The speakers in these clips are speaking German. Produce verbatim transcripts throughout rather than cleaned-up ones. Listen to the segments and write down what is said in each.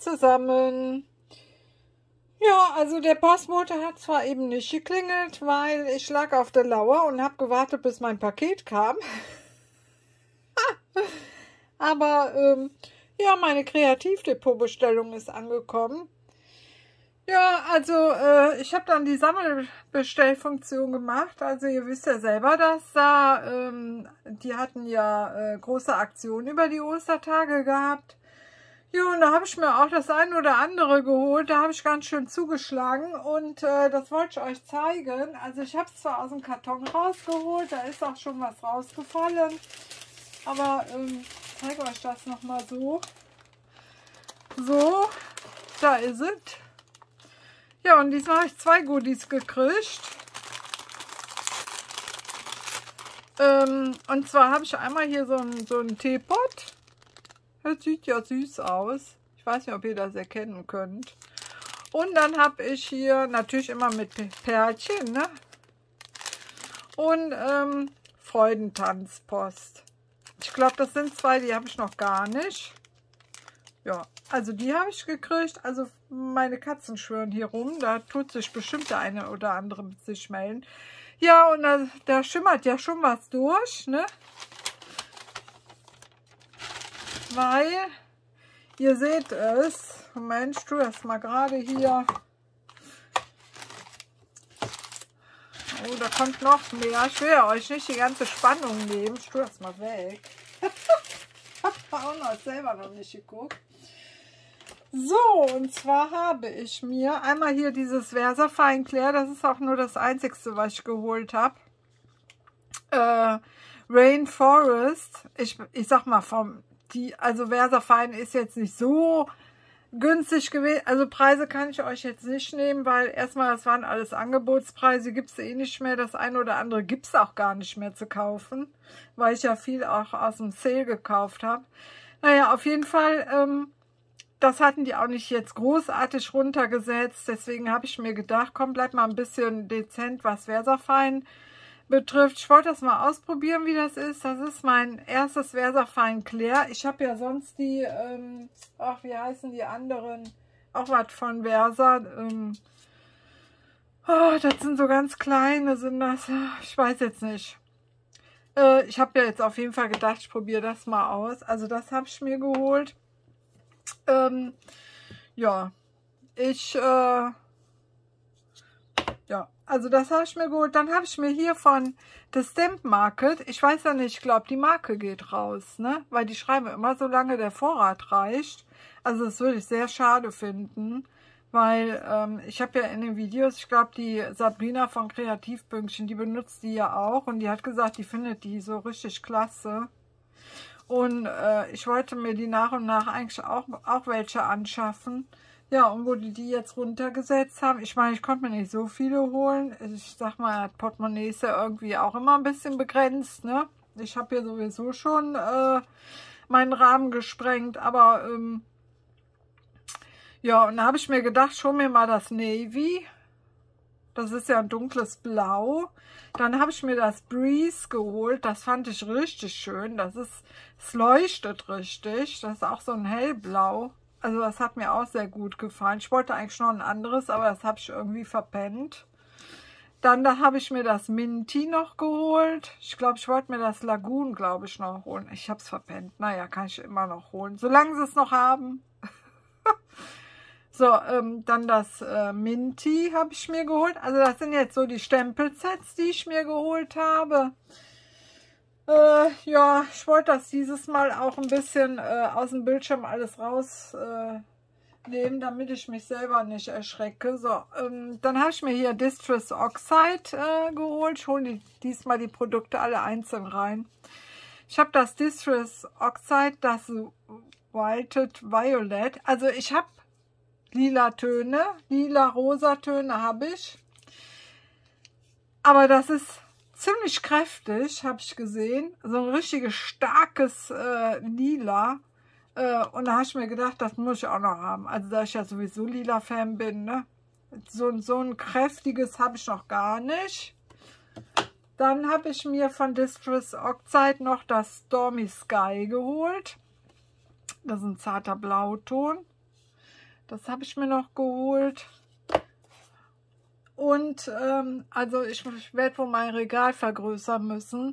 zusammen. Ja, also der Postbote hat zwar eben nicht geklingelt, weil ich lag auf der Lauer und habe gewartet, bis mein Paket kam. Aber ähm, ja, meine Kreativdepot-Bestellung ist angekommen. Ja, also äh, ich habe dann die Sammelbestellfunktion gemacht. Also ihr wisst ja selber, dass da, ähm, die hatten ja äh, große Aktionen über die Ostertage gehabt. Ja, und da habe ich mir auch das ein oder andere geholt. Da habe ich ganz schön zugeschlagen und äh, das wollte ich euch zeigen. Also ich habe es zwar aus dem Karton rausgeholt, da ist auch schon was rausgefallen. Aber ähm, ich zeige euch das nochmal so. So, da ist es. Ja, und diesmal habe ich zwei Goodies gekriegt. Ähm, und zwar habe ich einmal hier so einen so einen Teepot. Das sieht ja süß aus. Ich weiß nicht, ob ihr das erkennen könnt. Und dann habe ich hier natürlich immer mit Pärchen, ne? Und ähm, Freudentanzpost. Ich glaube, das sind zwei, die habe ich noch gar nicht. Ja, also die habe ich gekriegt. Also meine Katzen schwören hier rum. Da tut sich bestimmt der eine oder andere mit sich melden. Ja, und da, da schimmert ja schon was durch, ne? Weil, ihr seht es, Moment, ich tue das mal gerade hier. Oh, da kommt noch mehr. Ich will ja euch nicht die ganze Spannung nehmen. Ich tue das mal weg. Ich habe auch noch selber noch nicht geguckt. So, und zwar habe ich mir einmal hier dieses Versafine Clair. Das ist auch nur das einzigste, was ich geholt habe. Äh, Rainforest. Ich, ich sag mal, vom die, also Versafine ist jetzt nicht so günstig gewesen. Also Preise kann ich euch jetzt nicht nehmen, weil erstmal, das waren alles Angebotspreise, gibt es eh nicht mehr. Das eine oder andere gibt es auch gar nicht mehr zu kaufen, weil ich ja viel auch aus dem Sale gekauft habe. Naja, auf jeden Fall, ähm, das hatten die auch nicht jetzt großartig runtergesetzt. Deswegen habe ich mir gedacht, komm, bleib mal ein bisschen dezent, was Versafine betrifft. Ich wollte das mal ausprobieren, wie das ist. Das ist mein erstes Versafine Clair. Ich habe ja sonst die, ähm, ach, wie heißen die anderen? Auch was von Versa. Ähm, oh, das sind so ganz kleine, sind das. Ich weiß jetzt nicht. Äh, ich habe ja jetzt auf jeden Fall gedacht, ich probiere das mal aus. Also das habe ich mir geholt. Ähm, ja, ich, äh, ja, also das habe ich mir geholt. Dann habe ich mir hier von The Stamp Market, ich weiß ja nicht, ich glaube, die Marke geht raus, ne? Weil die schreiben immer, solange der Vorrat reicht. Also das würde ich sehr schade finden, weil ähm, ich habe ja in den Videos, ich glaube, die Sabrina von Kreativpünktchen, die benutzt die ja auch und die hat gesagt, die findet die so richtig klasse. Und äh, ich wollte mir die nach und nach eigentlich auch, auch welche anschaffen. Ja, und wo die die jetzt runtergesetzt haben, ich meine, ich konnte mir nicht so viele holen. Ich sag mal, das Portemonnaie ist ja irgendwie auch immer ein bisschen begrenzt, ne? Ich habe hier sowieso schon äh, meinen Rahmen gesprengt, aber ähm, ja, und da habe ich mir gedacht, schon mir mal das Navy. Das ist ja ein dunkles Blau. Dann habe ich mir das Breeze geholt. Das fand ich richtig schön. Das ist, es leuchtet richtig. Das ist auch so ein hellblau. Also das hat mir auch sehr gut gefallen. Ich wollte eigentlich noch ein anderes, aber das habe ich irgendwie verpennt. Dann da habe ich mir das Minty noch geholt. Ich glaube, ich wollte mir das Lagoon, glaube ich, noch holen. Ich habe es verpennt. Naja, kann ich immer noch holen. Solange sie es noch haben. So, ähm, dann das äh, Minty habe ich mir geholt. Also das sind jetzt so die Stempelsets, die ich mir geholt habe. Äh, ja, ich wollte das dieses Mal auch ein bisschen äh, aus dem Bildschirm alles rausnehmen, äh, damit ich mich selber nicht erschrecke. So, ähm, dann habe ich mir hier Distress Oxide äh, geholt. Ich hole die, diesmal die Produkte alle einzeln rein. Ich habe das Distress Oxide, das Wilted Violet. Also ich habe lila Töne, lila rosa Töne habe ich. Aber das ist ziemlich kräftig, habe ich gesehen. So ein richtiges starkes äh, Lila. Äh, und da habe ich mir gedacht, das muss ich auch noch haben. Also da ich ja sowieso Lila-Fan bin, ne? So, so ein kräftiges habe ich noch gar nicht. Dann habe ich mir von Distress Oxide noch das Stormy Sky geholt. Das ist ein zarter Blauton. Das habe ich mir noch geholt. Und ähm, also ich, ich werde wohl mein Regal vergrößern müssen.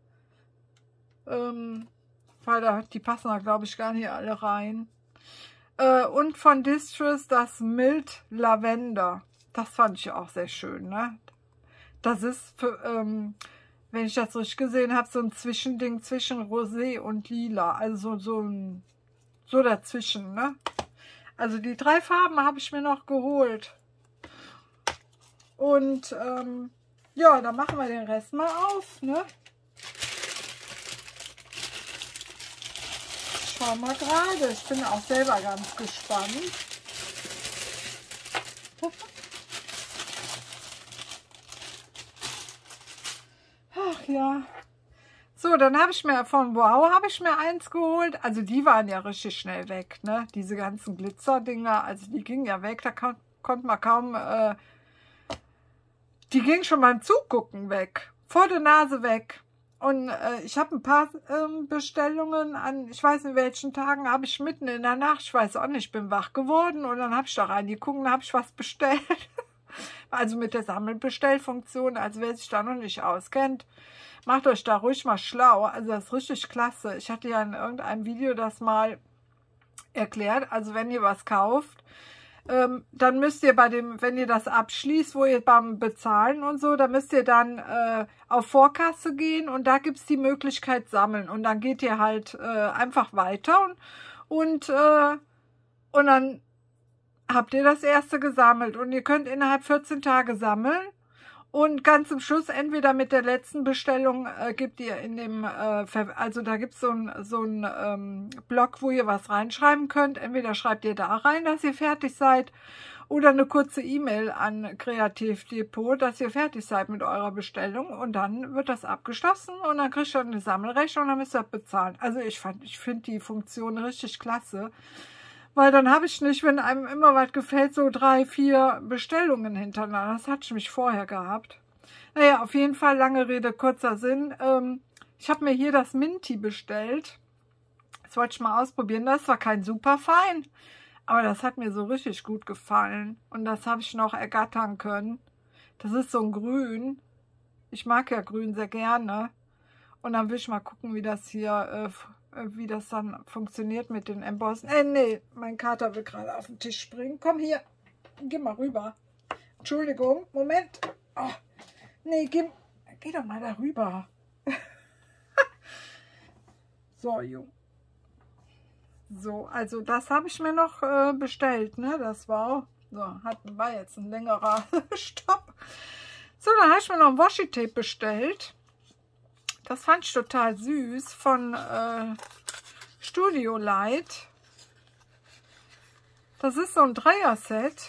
Ähm, weil da, die passen da, glaube ich, gar nicht alle rein. Äh, und von Distress das Mild Lavender. Das fand ich auch sehr schön, ne? Das ist, für, ähm, wenn ich das richtig gesehen habe, so ein Zwischending zwischen Rosé und Lila. Also so ein, so dazwischen, ne? Also die drei Farben habe ich mir noch geholt. Und ähm, ja, dann machen wir den Rest mal auf, ne? Ich schau mal gerade. Ich bin auch selber ganz gespannt. Ach ja. So, dann habe ich mir von Wow habe ich mir eins geholt. Also die waren ja richtig schnell weg, ne? Diese ganzen Glitzerdinger, also die gingen ja weg. Da kon konnte man kaum... Äh, die ging schon beim Zugucken weg. Vor der Nase weg. Und äh, ich habe ein paar ähm, Bestellungen an, ich weiß nicht welchen Tagen, habe ich mitten in der Nacht, ich weiß auch nicht, ich bin wach geworden und dann habe ich da reingeguckt und habe ich was bestellt. Also mit der Sammelbestellfunktion, also wer sich da noch nicht auskennt, macht euch da ruhig mal schlau. Also das ist richtig klasse. Ich hatte ja in irgendeinem Video das mal erklärt. Also wenn ihr was kauft, Ähm, dann müsst ihr bei dem, wenn ihr das abschließt, wo ihr beim Bezahlen und so, dann müsst ihr dann äh, auf Vorkasse gehen und da gibt es die Möglichkeit sammeln und dann geht ihr halt äh, einfach weiter und, und, äh, und dann habt ihr das erste gesammelt und ihr könnt innerhalb vierzehn Tage sammeln und ganz zum Schluss entweder mit der letzten Bestellung äh, gibt ihr in dem, äh, also da gibt es so ein, so ein ähm, Blog, wo ihr was reinschreiben könnt. Entweder schreibt ihr da rein, dass ihr fertig seid oder eine kurze E-Mail an Kreativdepot, dass ihr fertig seid mit eurer Bestellung und dann wird das abgeschlossen und dann kriegt ihr eine Sammelrechnung und dann müsst ihr das bezahlen. Also ich fand, ich finde die Funktion richtig klasse. Weil dann habe ich nicht, wenn einem immer was gefällt, so drei, vier Bestellungen hintereinander. Das hatte ich mich vorher gehabt. Naja, auf jeden Fall, lange Rede, kurzer Sinn. Ähm, ich habe mir hier das Minty bestellt. Das wollte ich mal ausprobieren. Das war kein super fein, aber das hat mir so richtig gut gefallen. Und das habe ich noch ergattern können. Das ist so ein Grün. Ich mag ja Grün sehr gerne. Und dann will ich mal gucken, wie das hier... Äh, wie das dann funktioniert mit den Embossen. Äh, nee, mein Kater will gerade auf den Tisch springen. Komm hier, geh mal rüber. Entschuldigung, Moment. Oh, nee, geh, geh doch mal da rüber. So, Jung. So, also das habe ich mir noch äh, bestellt, ne? Das war, so, hat, war jetzt ein längerer Stopp. So, dann habe ich mir noch ein Washi-Tape bestellt. Das fand ich total süß von äh, Studio Light. Das ist so ein Dreier-Set.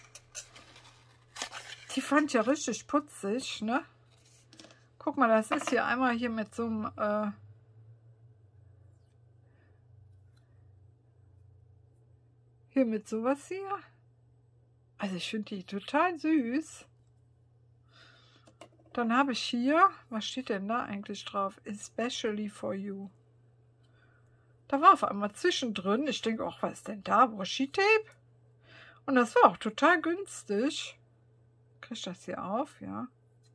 Die fand ich ja richtig putzig, ne? Guck mal, das ist hier einmal hier mit so einem... Äh, hier mit sowas hier. Also ich finde die total süß. Dann habe ich hier, was steht denn da eigentlich drauf? Especially for you. Da war auf einmal zwischendrin, ich denke, ach, was ist denn da? Washi-Tape? Und das war auch total günstig. Kriege ich das hier auf? Ja.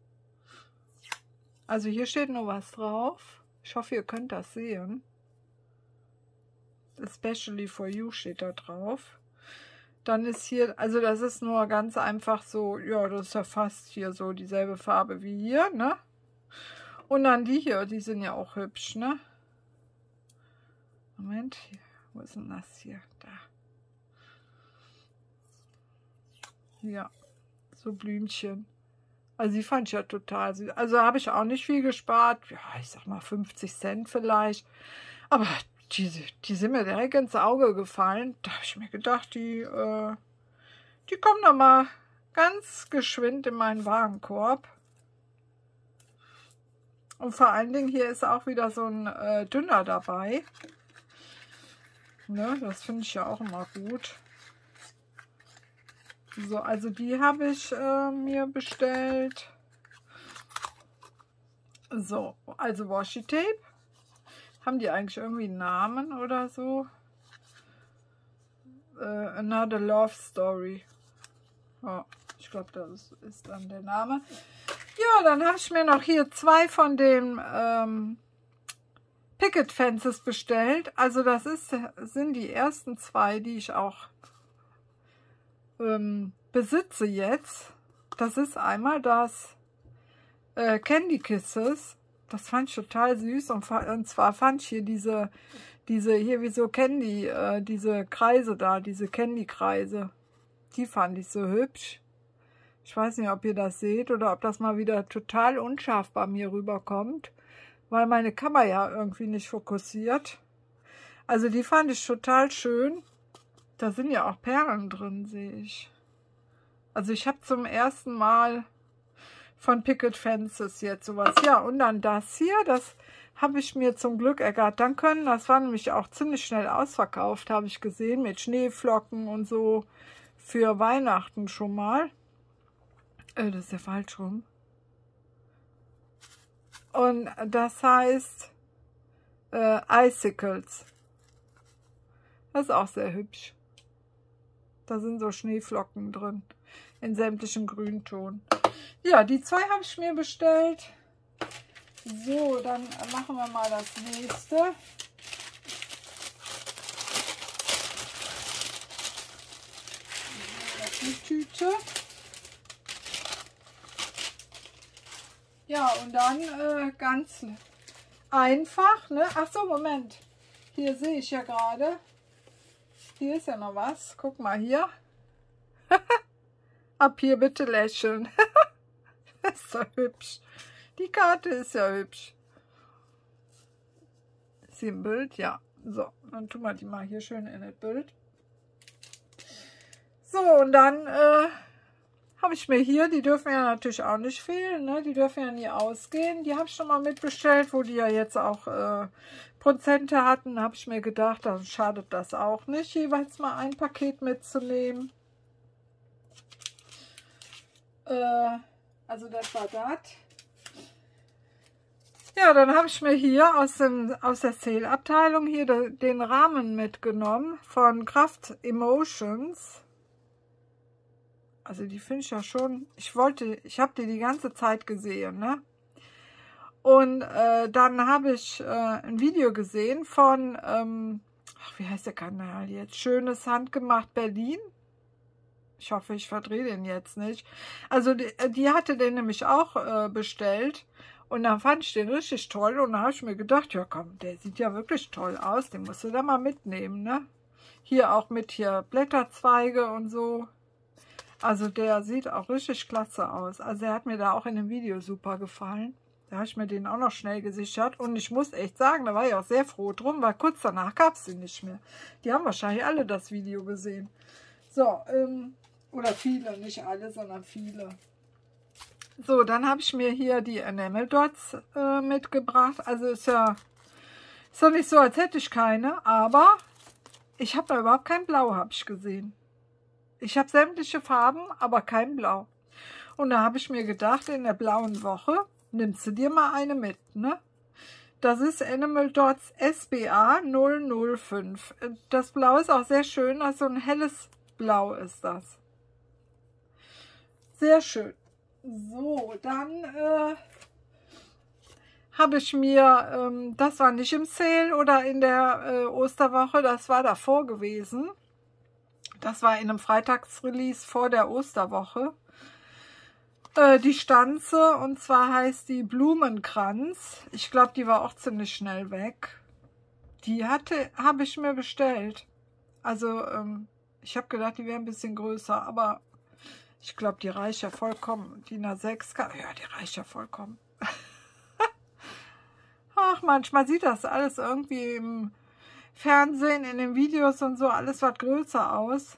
Also hier steht nur was drauf. Ich hoffe, ihr könnt das sehen. Especially for you steht da drauf. Dann ist hier, also das ist nur ganz einfach so, ja, das ist ja fast hier so dieselbe Farbe wie hier, ne? Und dann die hier, die sind ja auch hübsch, ne? Moment, hier, wo ist denn das hier? Da. Ja, so Blümchen. Also die fand ich ja total süß. Also habe ich auch nicht viel gespart. Ja, ich sag mal fünfzig Cent vielleicht. Aber die, die sind mir direkt ins Auge gefallen. Da habe ich mir gedacht, die, äh, die kommen da mal ganz geschwind in meinen Warenkorb. Und vor allen Dingen hier ist auch wieder so ein äh, dünner dabei. Ne, das finde ich ja auch immer gut. So, also die habe ich äh, mir bestellt. So, also Washi-Tape. Haben die eigentlich irgendwie einen Namen oder so? äh, Another Love Story. Ja, ich glaube, das ist, ist dann der Name. Ja, dann habe ich mir noch hier zwei von den ähm, Picket Fences bestellt. Also das ist, sind die ersten zwei, die ich auch ähm, besitze jetzt. Das ist einmal das äh, Candy Kisses. Das fand ich total süß. Und, und zwar fand ich hier diese, diese hier wie so Candy, äh, diese Kreise da, diese Candy-Kreise. Die fand ich so hübsch. Ich weiß nicht, ob ihr das seht oder ob das mal wieder total unscharf bei mir rüberkommt, weil meine Kamera ja irgendwie nicht fokussiert. Also die fand ich total schön. Da sind ja auch Perlen drin, sehe ich. Also ich habe zum ersten Mal von Picket Fences jetzt sowas. Ja, und dann das hier, das habe ich mir zum Glück ergattern können. Das war nämlich auch ziemlich schnell ausverkauft, habe ich gesehen, mit Schneeflocken und so für Weihnachten schon mal. Äh, das ist ja falsch rum. Und das heißt äh, Icicles. Das ist auch sehr hübsch. Da sind so Schneeflocken drin. In sämtlichen Grünton. Ja, die zwei habe ich mir bestellt. So, dann machen wir mal das nächste. Das ist die Tüte. Ja, und dann äh, ganz einfach, ne? Ach so, Moment. Hier sehe ich ja gerade. Hier ist ja noch was. Guck mal hier. Ab hier bitte lächeln. Das ist so hübsch. Die Karte ist ja hübsch. Ist hier ein Bild? Ja. So, dann tun wir die mal hier schön in das Bild. So, und dann äh, habe ich mir hier, die dürfen ja natürlich auch nicht fehlen, ne? Die dürfen ja nie ausgehen. Die habe ich schon mal mitbestellt, wo die ja jetzt auch äh, Prozente hatten. Da habe ich mir gedacht, dann schadet das auch nicht, jeweils mal ein Paket mitzunehmen. Äh, also das war das. Ja, dann habe ich mir hier aus, dem, aus der Sale-Abteilung hier de, den Rahmen mitgenommen von Kraft Emotions. Also die finde ich ja schon, ich wollte, ich habe die die ganze Zeit gesehen, ne? Und äh, dann habe ich äh, ein Video gesehen von, ähm, ach, wie heißt der Kanal jetzt? Schönes Handgemacht Berlin. Ich hoffe, ich verdrehe den jetzt nicht. Also die, die hatte den nämlich auch äh, bestellt. Und dann fand ich den richtig toll. Und dann habe ich mir gedacht, ja komm, der sieht ja wirklich toll aus. Den musst du da mal mitnehmen, ne? Hier auch mit hier Blätterzweige und so. Also der sieht auch richtig klasse aus. Also er hat mir da auch in dem Video super gefallen. Da habe ich mir den auch noch schnell gesichert. Und ich muss echt sagen, da war ich auch sehr froh drum, weil kurz danach gab es den nicht mehr. Die haben wahrscheinlich alle das Video gesehen. So, ähm... oder viele, nicht alle, sondern viele. So, dann habe ich mir hier die Enamel Dots äh, mitgebracht. Also ist ja, ist ja nicht so, als hätte ich keine, aber ich habe da überhaupt kein Blau, habe ich gesehen. Ich habe sämtliche Farben, aber kein Blau. Und da habe ich mir gedacht, in der blauen Woche nimmst du dir mal eine mit, ne? Das ist Enamel Dots S B A null null fünf. Das Blau ist auch sehr schön, also ein helles Blau ist das. Sehr schön. So, dann äh, habe ich mir, ähm, das war nicht im Sale oder in der äh, Osterwoche, das war davor gewesen. Das war in einem Freitagsrelease vor der Osterwoche. Äh, die Stanze, und zwar heißt die Blumenkranz. Ich glaube, die war auch ziemlich schnell weg. Die hatte, habe ich mir bestellt. Also, ähm, ich habe gedacht, die wäre ein bisschen größer, aber ich glaube, die reicht ja vollkommen. Die D I N A sechs, ja, die reicht ja vollkommen. Ach, manchmal sieht das alles irgendwie im Fernsehen, in den Videos und so, alles was größer aus.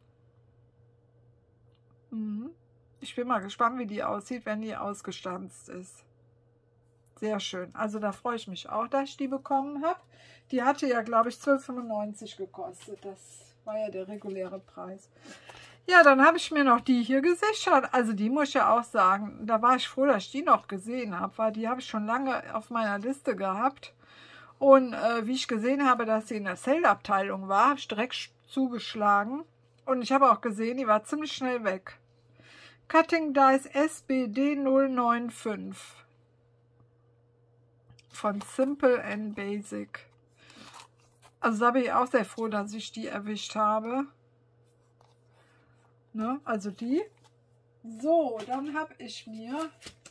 Mhm. Ich bin mal gespannt, wie die aussieht, wenn die ausgestanzt ist. Sehr schön. Also da freue ich mich auch, dass ich die bekommen habe. Die hatte ja, glaube ich, zwölf fünfundneunzig gekostet. Das war ja der reguläre Preis. Ja, dann habe ich mir noch die hier gesichert. Also die muss ich ja auch sagen, da war ich froh, dass ich die noch gesehen habe, weil die habe ich schon lange auf meiner Liste gehabt. Und äh, wie ich gesehen habe, dass sie in der Sale-Abteilung war, habe ich direkt zugeschlagen. Und ich habe auch gesehen, die war ziemlich schnell weg. Cutting Dies S B D null neun fünf von Simple and Basic. Also da bin ich auch sehr froh, dass ich die erwischt habe. Ne? Also die. So, dann habe ich mir...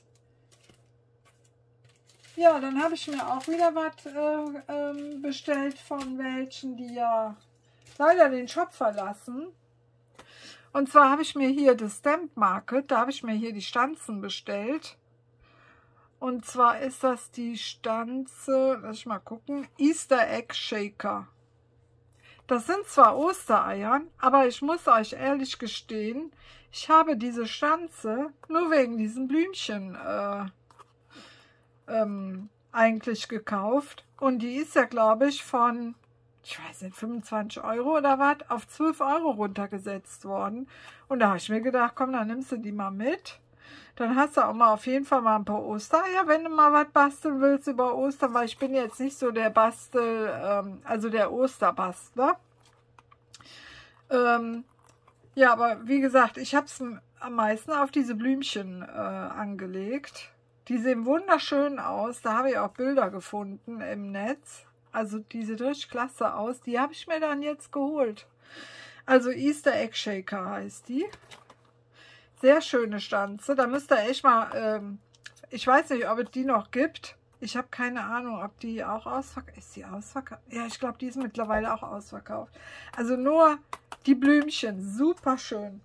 Ja, dann habe ich mir auch wieder was äh, ähm, bestellt von welchen, die ja leider den Shop verlassen. Und zwar habe ich mir hier das Stamp Market, da habe ich mir hier die Stanzen bestellt. Und zwar ist das die Stanze, lass ich mal gucken, Easter Egg Shaker. Das sind zwar Ostereiern, aber ich muss euch ehrlich gestehen, ich habe diese Stanze nur wegen diesen Blümchen äh, ähm, eigentlich gekauft. Und die ist ja, glaube ich, von, ich weiß nicht, fünfundzwanzig Euro oder was, auf zwölf Euro runtergesetzt worden. Und da habe ich mir gedacht, komm, dann nimmst du die mal mit. Dann hast du auch mal auf jeden Fall mal ein paar Ostereier, wenn du mal was basteln willst über Ostern, weil ich bin jetzt nicht so der Bastel, ähm, also der Osterbastler. Ähm, ja, aber wie gesagt, ich habe es am meisten auf diese Blümchen äh, angelegt. Die sehen wunderschön aus. Da habe ich auch Bilder gefunden im Netz. Also die sieht richtig klasse aus. Die habe ich mir dann jetzt geholt. Also Easter Egg Shaker heißt die. Sehr schöne Stanze. Da müsst ihr echt mal... Ähm, ich weiß nicht, ob es die noch gibt. Ich habe keine Ahnung, ob die auch ausverkauft... Ist die ausverkauft? Ja, ich glaube, die ist mittlerweile auch ausverkauft. Also nur die Blümchen. Super schön.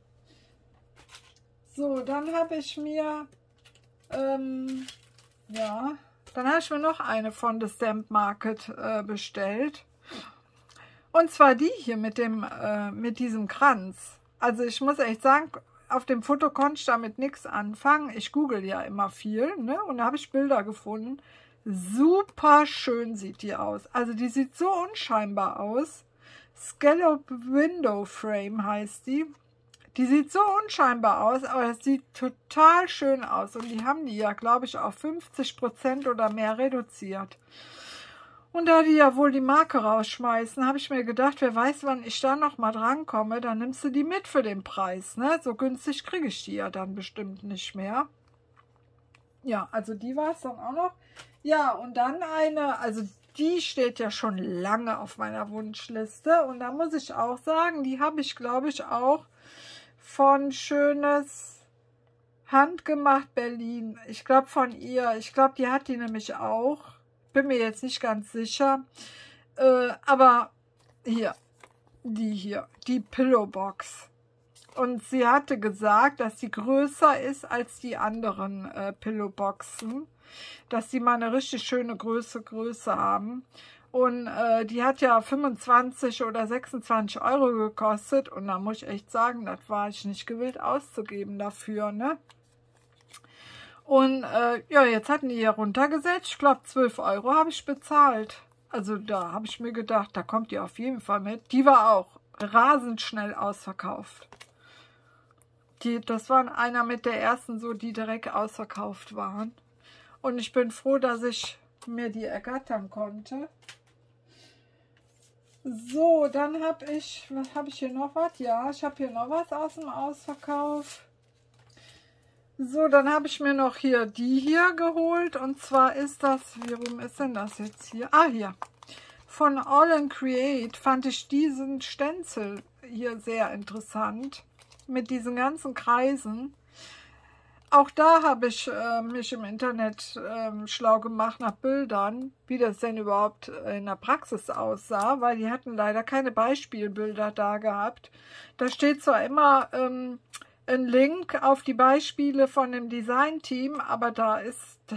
So, dann habe ich mir... Ähm, ja, dann habe ich mir noch eine von The Stamp Market äh, bestellt. Und zwar die hier mit dem, äh, mit diesem Kranz. Also ich muss echt sagen, auf dem Foto konnte ich damit nichts anfangen. Ich google ja immer viel, ne? Und da habe ich Bilder gefunden. Super schön sieht die aus. Also die sieht so unscheinbar aus. Scallop Window Frame heißt die. Die sieht so unscheinbar aus, aber es sieht total schön aus. Und die haben die ja, glaube ich, auf fünfzig Prozent oder mehr reduziert. Und da die ja wohl die Marke rausschmeißen, habe ich mir gedacht, wer weiß, wann ich da noch mal drankomme, dann nimmst du die mit für den Preis. Ne? So günstig kriege ich die ja dann bestimmt nicht mehr. Ja, also die war es dann auch noch. Ja, und dann eine, also die steht ja schon lange auf meiner Wunschliste. Und da muss ich auch sagen, die habe ich, glaube ich, auch von Schönes Handgemacht Berlin. Ich glaube von ihr. Ich glaube, die hat die nämlich auch. Bin mir jetzt nicht ganz sicher. Äh, aber hier, die hier, die Pillowbox. Und sie hatte gesagt, dass sie größer ist als die anderen äh, Pillowboxen. Dass die mal eine richtig schöne Größe, Größe haben. Und äh, die hat ja fünfundzwanzig oder sechsundzwanzig Euro gekostet. Und da muss ich echt sagen, das war ich nicht gewillt auszugeben dafür, ne? Und äh, ja, jetzt hatten die hier runtergesetzt. Ich glaube, zwölf Euro habe ich bezahlt. Also da habe ich mir gedacht, da kommt die auf jeden Fall mit. Die war auch rasend schnell ausverkauft. Die, das waren einer mit der ersten, so die direkt ausverkauft waren. Und ich bin froh, dass ich mir die ergattern konnte. So, dann habe ich, was habe ich hier noch was? Ja, ich habe hier noch was aus dem Ausverkauf. So, dann habe ich mir noch hier die hier geholt. Und zwar ist das, wie rum ist denn das jetzt hier? Ah, hier. Von All and Create fand ich diesen Stenzel hier sehr interessant. Mit diesen ganzen Kreisen. Auch da habe ich äh, mich im Internet äh, schlau gemacht nach Bildern, wie das denn überhaupt in der Praxis aussah, weil die hatten leider keine Beispielbilder da gehabt. Da steht zwar immer ähm, ein Link auf die Beispiele von dem Design-Team, aber da ist das,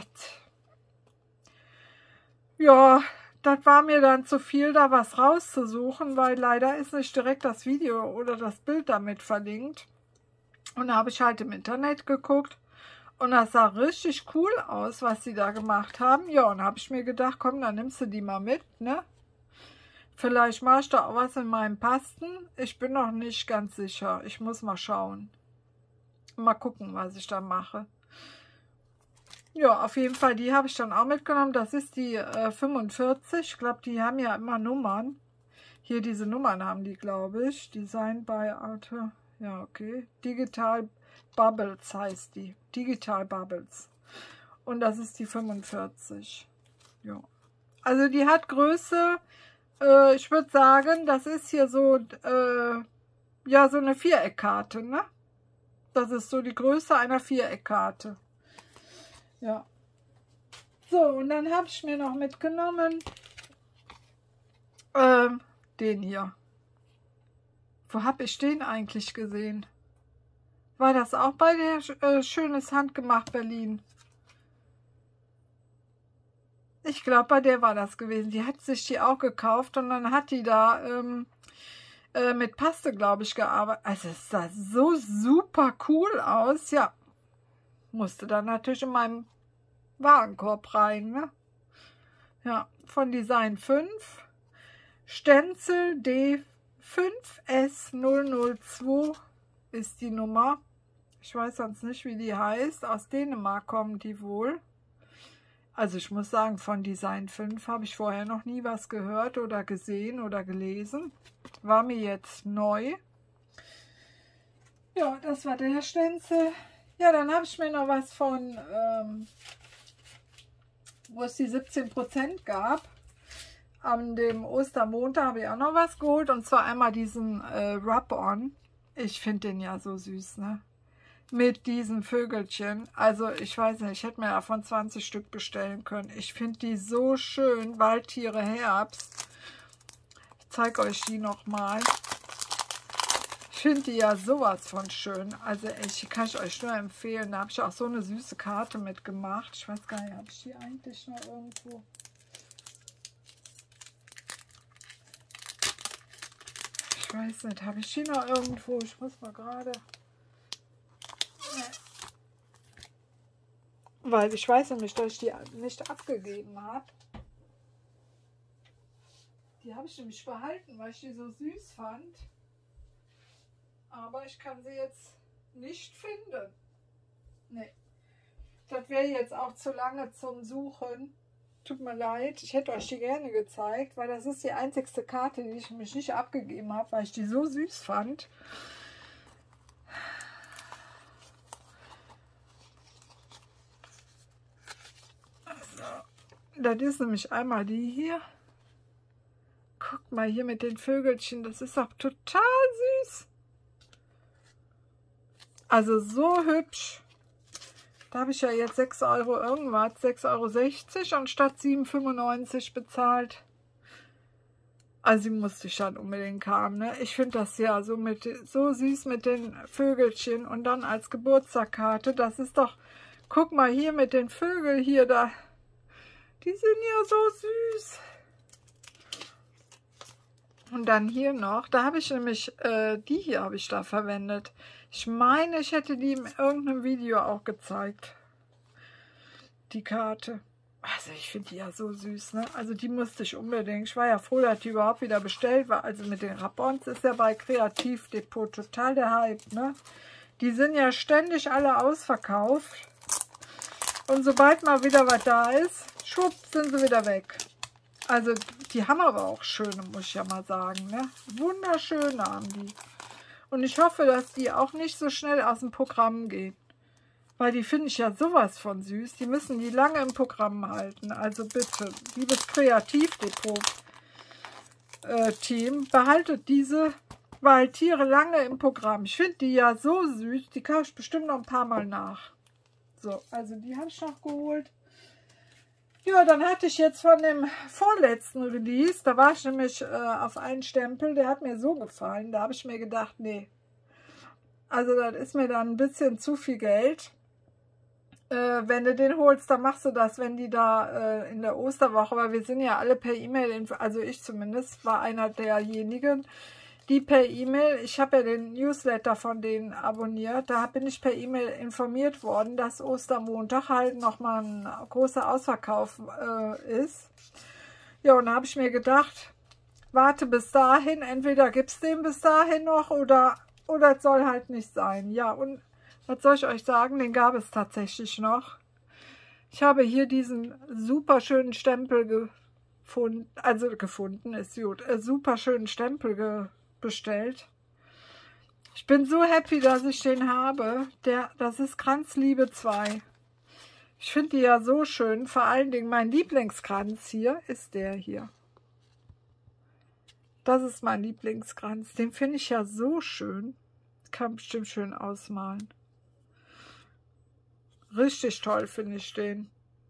ja, das war mir dann zu viel, da was rauszusuchen, weil leider ist nicht direkt das Video oder das Bild damit verlinkt. Und da habe ich halt im Internet geguckt. Und das sah richtig cool aus, was sie da gemacht haben. Ja, und habe ich mir gedacht, komm, dann nimmst du die mal mit, ne? Vielleicht mache ich da auch was in meinem Pasten. Ich bin noch nicht ganz sicher. Ich muss mal schauen. Mal gucken, was ich da mache. Ja, auf jeden Fall, die habe ich dann auch mitgenommen. Das ist die äh, fünfundvierzig. Ich glaube, die haben ja immer Nummern. Hier diese Nummern haben die, glaube ich. Design by Auto. Ja, okay. Digital Bubbles heißt die. Digital Bubbles. Und das ist die fünfundvierzig. Ja. Also die hat Größe, äh, ich würde sagen, das ist hier so, äh, ja, so eine Viereckkarte, ne? Das ist so die Größe einer Viereckkarte. Ja. So, und dann habe ich mir noch mitgenommen, ähm, den hier. Wo habe ich den eigentlich gesehen? War das auch bei der äh, Schönes Handgemacht Berlin? Ich glaube, bei der war das gewesen. Die hat sich die auch gekauft und dann hat die da ähm, äh, mit Paste, glaube ich, gearbeitet. Also es sah so super cool aus. Ja, musste dann natürlich in meinem Warenkorb rein. Ne? Ja, von Design fünf. Stenzel D fünf S null null zwei ist die Nummer. Ich weiß sonst nicht, wie die heißt. Aus Dänemark kommen die wohl. Also ich muss sagen, von Design fünf habe ich vorher noch nie was gehört oder gesehen oder gelesen. War mir jetzt neu. Ja, das war der Stenzel. Ja, dann habe ich mir noch was von, ähm, wo es die siebzehn Prozent gab. An dem Ostermontag habe ich auch noch was geholt. Und zwar einmal diesen äh, Rub-On. Ich finde den ja so süß, ne? Mit diesen Vögelchen. Also ich weiß nicht, ich hätte mir davon zwanzig Stück bestellen können. Ich finde die so schön. Waldtiere Herbst. Ich zeige euch die nochmal. Ich finde die ja sowas von schön. Also echt, die kann ich euch nur empfehlen. Da habe ich auch so eine süße Karte mitgemacht. Ich weiß gar nicht, habe ich die eigentlich noch irgendwo? Ich weiß nicht, habe ich die noch irgendwo? Ich muss mal gerade... Weil ich weiß nämlich, dass ich die nicht abgegeben habe. Die habe ich nämlich behalten, weil ich die so süß fand. Aber ich kann sie jetzt nicht finden. Nee. Das wäre jetzt auch zu lange zum Suchen. Tut mir leid. Ich hätte euch die gerne gezeigt, weil das ist die einzigste Karte, die ich mich nicht abgegeben habe, weil ich die so süß fand. Das ist nämlich einmal die hier. Guckt mal hier mit den Vögelchen. Das ist auch total süß. Also so hübsch. Da habe ich ja jetzt sechs Euro irgendwas. sechs Euro sechzig anstatt sieben fünfundneunzig bezahlt. Also die musste ich dann unbedingt haben. Ne? Ich finde das ja so, mit, so süß mit den Vögelchen. Und dann als Geburtstagskarte. Das ist doch... Guck mal hier mit den Vögeln hier da. Die sind ja so süß. Und dann hier noch, da habe ich nämlich, äh, die hier habe ich da verwendet. Ich meine, ich hätte die in irgendeinem Video auch gezeigt. Die Karte. Also ich finde die ja so süß, ne? Also die musste ich unbedingt. Ich war ja froh, dass die überhaupt wieder bestellt war. Also mit den Rub-Ons ist ja bei Kreativdepot total der Hype, ne? Die sind ja ständig alle ausverkauft. Und sobald mal wieder was da ist, schwupp, sind sie wieder weg. Also die haben aber auch schöne, muss ich ja mal sagen. Ne? Wunderschöne haben die. Und ich hoffe, dass die auch nicht so schnell aus dem Programm gehen. Weil die finde ich ja sowas von süß. Die müssen die lange im Programm halten. Also bitte, liebes Kreativdepot-Team, behaltet diese Waldtiere lange im Programm. Ich finde die ja so süß. Die kaufe ich bestimmt noch ein paar Mal nach. So, also die habe ich noch geholt. Ja, dann hatte ich jetzt von dem vorletzten Release, da war ich nämlich äh, auf einen Stempel, der hat mir so gefallen. Da habe ich mir gedacht, nee, also das ist mir dann ein bisschen zu viel Geld. Äh, wenn du den holst, dann machst du das, wenn die da äh, in der Osterwoche, weil wir sind ja alle per E-Mail, also ich zumindest, war einer derjenigen, die per E-Mail, ich habe ja den Newsletter von denen abonniert, da bin ich per E-Mail informiert worden, dass Ostermontag halt nochmal ein großer Ausverkauf äh, ist. Ja, und da habe ich mir gedacht, warte bis dahin, entweder gibt es den bis dahin noch oder, oder es soll halt nicht sein. Ja, und was soll ich euch sagen, den gab es tatsächlich noch. Ich habe hier diesen super schönen Stempel gefunden, also gefunden ist gut, äh, super schönen Stempel ge bestellt. Ich bin so happy, dass ich den habe. Der, das ist Kranzliebe zwei. Ich finde die ja so schön. Vor allen Dingen mein Lieblingskranz hier ist der hier. Das ist mein Lieblingskranz. Den finde ich ja so schön. Kann bestimmt schön ausmalen. Richtig toll finde ich den.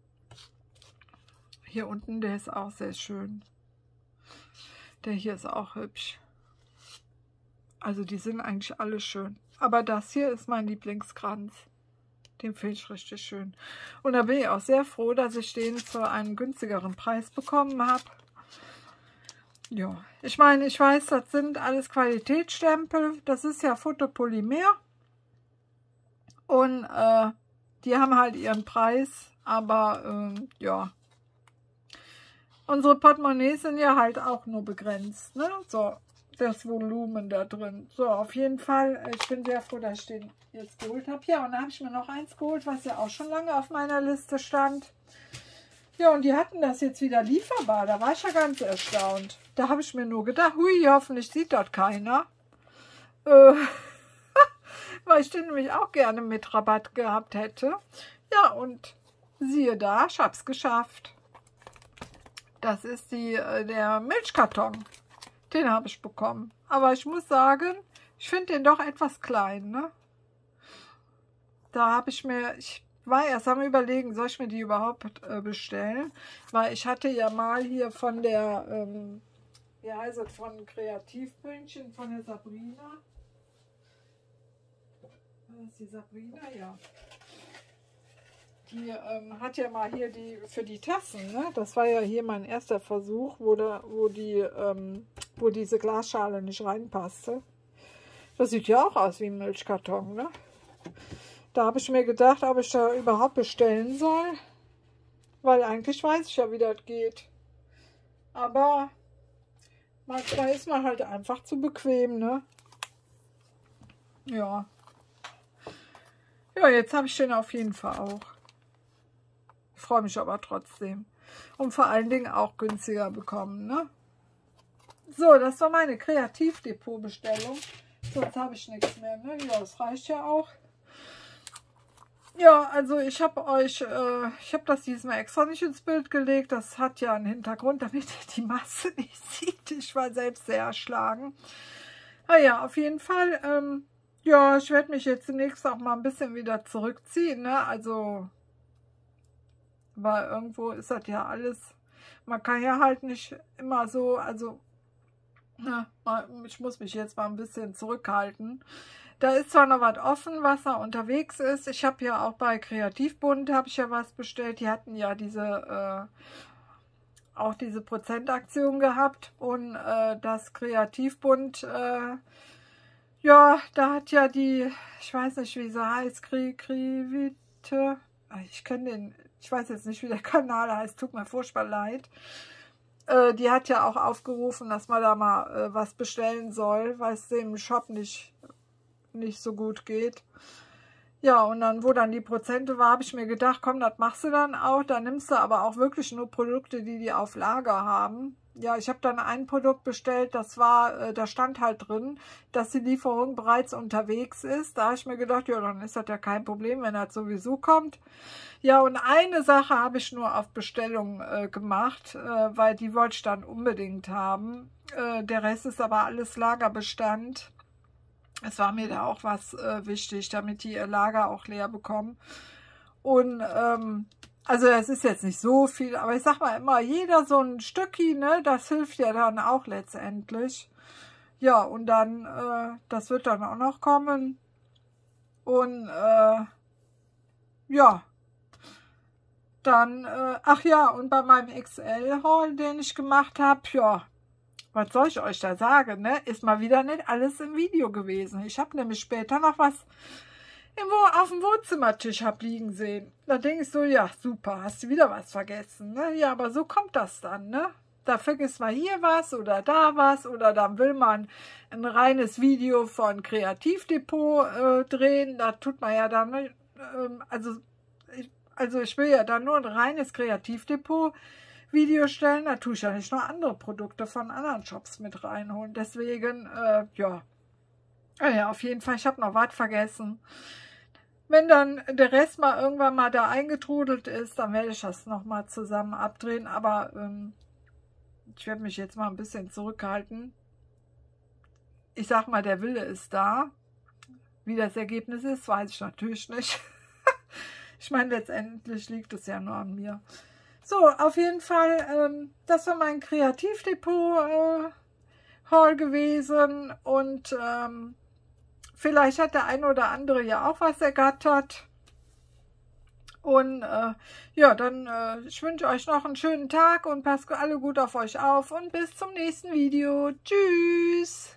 Hier unten, der ist auch sehr schön. Der hier ist auch hübsch. Also die sind eigentlich alle schön. Aber das hier ist mein Lieblingskranz. Den finde ich richtig schön. Und da bin ich auch sehr froh, dass ich den zu einem günstigeren Preis bekommen habe. Ja, ich meine, ich weiß, das sind alles Qualitätsstempel. Das ist ja Fotopolymer. Und äh, die haben halt ihren Preis. Aber äh, ja, unsere Portemonnaies sind ja halt auch nur begrenzt, ne? So. Das Volumen da drin. So, auf jeden Fall, ich bin sehr froh, dass ich den jetzt geholt habe. Ja, und dann habe ich mir noch eins geholt, was ja auch schon lange auf meiner Liste stand. Ja, und die hatten das jetzt wieder lieferbar. Da war ich ja ganz erstaunt. Da habe ich mir nur gedacht, hui, hoffentlich sieht das keiner. Äh, weil ich den nämlich auch gerne mit Rabatt gehabt hätte. Ja, und siehe da, ich habe es geschafft. Das ist die, der Milchkarton. Den habe ich bekommen. Aber ich muss sagen, ich finde den doch etwas klein, ne? Da habe ich mir, ich war erst am Überlegen, soll ich mir die überhaupt äh, bestellen? Weil ich hatte ja mal hier von der, ähm, wie heißt es, von Kreativbündchen, von der Sabrina. Das ist die Sabrina, ja. Die ähm, hat ja mal hier die für die Tassen, ne? Das war ja hier mein erster Versuch, wo, da, wo, die, ähm, wo diese Glasschale nicht reinpasste. Das sieht ja auch aus wie ein Milchkarton, ne? Da habe ich mir gedacht, ob ich da überhaupt bestellen soll. Weil eigentlich weiß ich ja, wie das geht. Aber manchmal ist man halt einfach zu bequem, ne? Ja. Ja, jetzt habe ich den auf jeden Fall auch. Ich freue mich aber trotzdem. Und vor allen Dingen auch günstiger bekommen, ne? So, das war meine Kreativdepot-Bestellung. Sonst habe ich nichts mehr, ne? Ja, das reicht ja auch. Ja, also ich habe euch, äh, ich habe das diesmal extra nicht ins Bild gelegt. Das hat ja einen Hintergrund, damit ihr die Masse nicht sieht. Ich war selbst sehr erschlagen. Naja, auf jeden Fall, ähm, ja, ich werde mich jetzt zunächst auch mal ein bisschen wieder zurückziehen, ne? Also, weil irgendwo ist das ja alles, man kann ja halt nicht immer so, also, na, ich muss mich jetzt mal ein bisschen zurückhalten. Da ist zwar noch was offen, was da unterwegs ist. Ich habe ja auch bei Kreativbund habe ich ja was bestellt. Die hatten ja diese äh, auch diese Prozentaktion gehabt und äh, das Kreativbund, äh, ja, da hat ja die, ich weiß nicht, wie sie heißt, Kri Krivite, ich kenne den, ich weiß jetzt nicht, wie der Kanal heißt, tut mir furchtbar leid. Äh, die hat ja auch aufgerufen, dass man da mal äh, was bestellen soll, weil es dem Shop nicht nicht so gut geht. Ja, und dann, wo dann die Prozente war, habe ich mir gedacht, komm, das machst du dann auch. Da nimmst du aber auch wirklich nur Produkte, die die auf Lager haben. Ja, ich habe dann ein Produkt bestellt, das war, äh, da stand halt drin, dass die Lieferung bereits unterwegs ist. Da habe ich mir gedacht, ja, dann ist das ja kein Problem, wenn das sowieso kommt. Ja, und eine Sache habe ich nur auf Bestellung äh, gemacht, äh, weil die wollte ich dann unbedingt haben. Äh, der Rest ist aber alles Lagerbestand. Es war mir da auch was äh, wichtig, damit die ihr Lager auch leer bekommen. Und ähm, also es ist jetzt nicht so viel, aber ich sag mal immer, jeder so ein Stückchen, ne, das hilft ja dann auch letztendlich. Ja, und dann, äh, das wird dann auch noch kommen. Und äh, ja, dann, äh, ach ja, und bei meinem X L-Haul, den ich gemacht habe, ja, was soll ich euch da sagen, ne? Ist mal wieder nicht alles im Video gewesen. Ich habe nämlich später noch was irgendwo auf dem Wohnzimmertisch hab liegen sehen. Da denke ich so, ja, super, hast du wieder was vergessen, ne? Ja, aber so kommt das dann, ne? Da vergisst man hier was oder da was oder dann will man ein reines Video von Kreativdepot äh, drehen. Da tut man ja dann, äh, also, ich, also ich will ja dann nur ein reines Kreativdepot Video stellen. Da tue ich ja nicht noch andere Produkte von anderen Shops mit reinholen. Deswegen, äh, ja. Ja, auf jeden Fall, ich habe noch was vergessen. Wenn dann der Rest mal irgendwann mal da eingetrudelt ist, dann werde ich das nochmal zusammen abdrehen. Aber ähm, ich werde mich jetzt mal ein bisschen zurückhalten. Ich sag mal, der Wille ist da. Wie das Ergebnis ist, weiß ich natürlich nicht. Ich meine, letztendlich liegt es ja nur an mir. So, auf jeden Fall, ähm, das war mein Kreativdepot-Haul äh, gewesen. Und ähm, vielleicht hat der eine oder andere ja auch was ergattert. Und äh, ja, dann äh, ich wünsche euch noch einen schönen Tag und passt alle gut auf euch auf. Und bis zum nächsten Video. Tschüss!